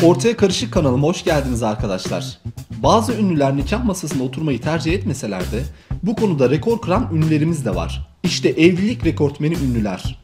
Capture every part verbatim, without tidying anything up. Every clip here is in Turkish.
Ortaya Karışık kanalıma hoş geldiniz arkadaşlar. Bazı ünlüler nikah masasında oturmayı tercih etmeseler de bu konuda rekor kıran ünlülerimiz de var. İşte evlilik rekortmeni ünlüler.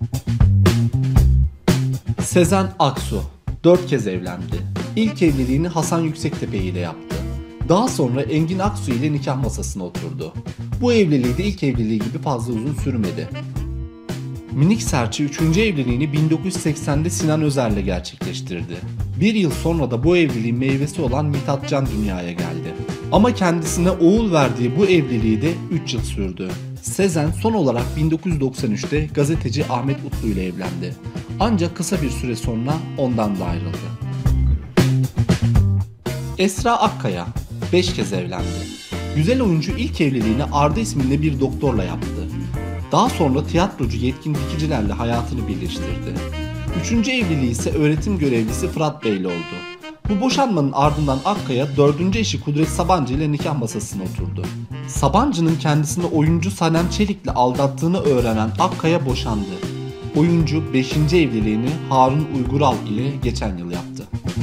Sezen Aksu dört kez evlendi. İlk evliliğini Hasan Yüksektepe ile yaptı. Daha sonra Engin Aksu ile nikah masasına oturdu. Bu evliliği de ilk evliliği gibi fazla uzun sürmedi. Minik Serçe üçüncü evliliğini bin dokuz yüz seksende Sinan Özer'le gerçekleştirdi. Bir yıl sonra da bu evliliğin meyvesi olan Mithat Can dünyaya geldi. Ama kendisine oğul verdiği bu evliliği de üç yıl sürdü. Sezen son olarak bin dokuz yüz doksan üçte gazeteci Ahmet Utlu ile evlendi. Ancak kısa bir süre sonra ondan da ayrıldı. Esra Akkaya beş kez evlendi. Güzel oyuncu ilk evliliğini Arda isminde bir doktorla yaptı. Daha sonra tiyatrocu yetkin dikicilerle hayatını birleştirdi. Üçüncü evliliği ise öğretim görevlisi Fırat Bey ile oldu. Bu boşanmanın ardından Akkaya dördüncü eşi Kudret Sabancı ile nikah masasına oturdu. Sabancı'nın kendisini oyuncu Sanem Çelik'le aldattığını öğrenen Akkaya boşandı. Oyuncu beşinci evliliğini Harun Uygural ile geçen yıl yaptı.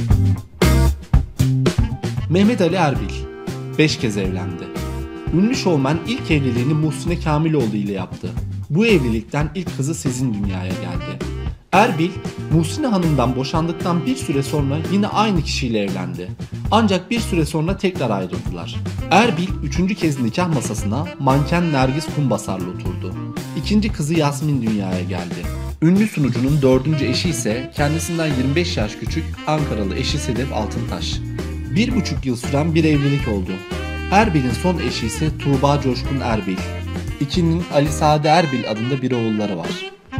Mehmet Ali Erbil beş kez evlendi. Ünlü şovmen ilk evliliğini Muhsine Kamiloğlu ile yaptı. Bu evlilikten ilk kızı Sezin dünyaya geldi. Erbil, Muhsine Hanım'dan boşandıktan bir süre sonra yine aynı kişiyle evlendi. Ancak bir süre sonra tekrar ayrıldılar. Erbil, üçüncü kez nikah masasına manken Nergis Kumbasar'la oturdu. İkinci kızı Yasmin dünyaya geldi. Ünlü sunucunun dördüncü eşi ise kendisinden yirmi beş yaş küçük Ankaralı eşi Sedef Altıntaş. Bir buçuk yıl süren bir evlilik oldu. Erbil'in son eşi ise Tuğba Coşkun Erbil. İkinin Ali Sade Erbil adında bir oğulları var.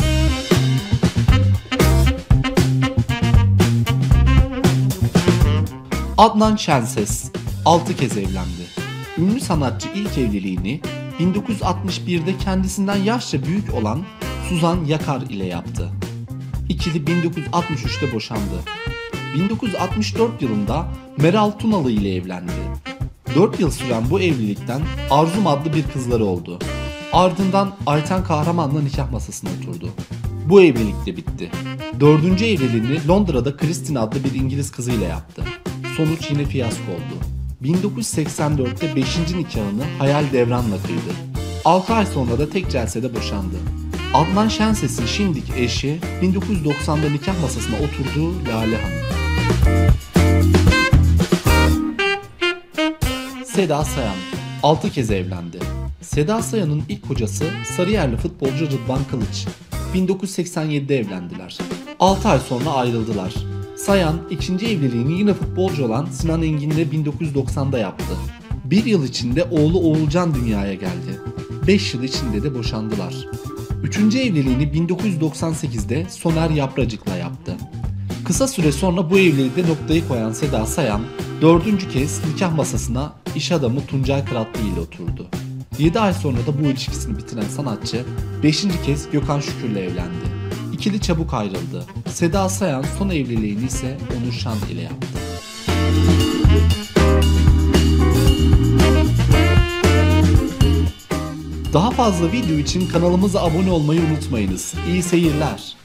Adnan Şenses altı kez evlendi. Ünlü sanatçı ilk evliliğini bin dokuz yüz altmış birde kendisinden yaşça büyük olan Suzan Yakar ile yaptı. İkili bin dokuz yüz altmış üçte boşandı. bin dokuz yüz altmış dört yılında Meral Tunalı ile evlendi. dört yıl süren bu evlilikten Arzum adlı bir kızları oldu. Ardından Ayten Kahraman'la nikah masasına oturdu. Bu evlilik de bitti. Dördüncü evliliğini Londra'da Christine adlı bir İngiliz kızıyla yaptı. Sonuç yine fiyasko oldu. bin dokuz yüz seksen dörtte beşinci nikahını Hayal Devran'la kıydı. altı ay sonra da tek celsede boşandı. Adnan Şenses'in şimdiki eşi bin dokuz yüz doksanda nikah masasına oturduğu Lale Hanım. Seda Sayan altı kez evlendi. Seda Sayan'ın ilk kocası Sarıyerli futbolcu Rıdvan Kılıç. bin dokuz yüz seksen yedide evlendiler. altı ay sonra ayrıldılar. Sayan ikinci evliliğini yine futbolcu olan Sinan Engin'le bin dokuz yüz doksanda yaptı. Bir yıl içinde oğlu Oğulcan dünyaya geldi. beş yıl içinde de boşandılar. Üçüncü evliliğini bin dokuz yüz doksan sekizde Soner Yapracık'la yaptı. Kısa süre sonra bu evlilikte noktayı koyan Seda Sayan, dördüncü kez nikah masasına iş adamı Tuncay Kıratlı ile oturdu. yedi ay sonra da bu ilişkisini bitiren sanatçı beşinci kez Gökhan Şükür'le evlendi. İkili çabuk ayrıldı. Seda Sayan son evliliğini ise Onur Şan ile yaptı. Daha fazla video için kanalımıza abone olmayı unutmayınız. İyi seyirler.